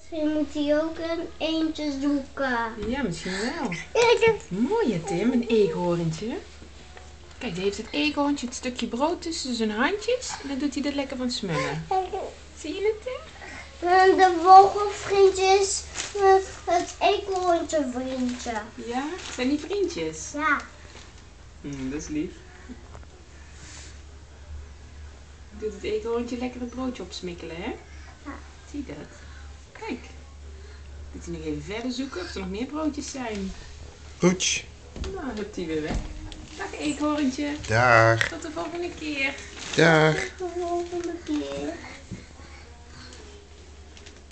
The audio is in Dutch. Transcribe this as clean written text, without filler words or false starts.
Misschien moet hij ook een eentje zoeken. Ja, misschien wel. Ja, Mooi hè, Tim, een eekhoorntje. Kijk, daar heeft het eekhoorntje het stukje brood tussen zijn handjes. En dan doet hij er lekker van smullen. Zie je het, Tim? De vogelvriendje is het eekhoorntje vriendje. Ja, zijn die vriendjes? Ja. Dat is lief. Doet het eekhoorntje lekker het broodje opsmikkelen, hè? Ja. Zie je dat? Kijk. Moet hij nog even verder zoeken of er nog meer broodjes zijn. Goed. Nou, hupt hij weer weg. Dag eekhoorntje. Dag. Tot de volgende keer. Dag. Tot de volgende keer.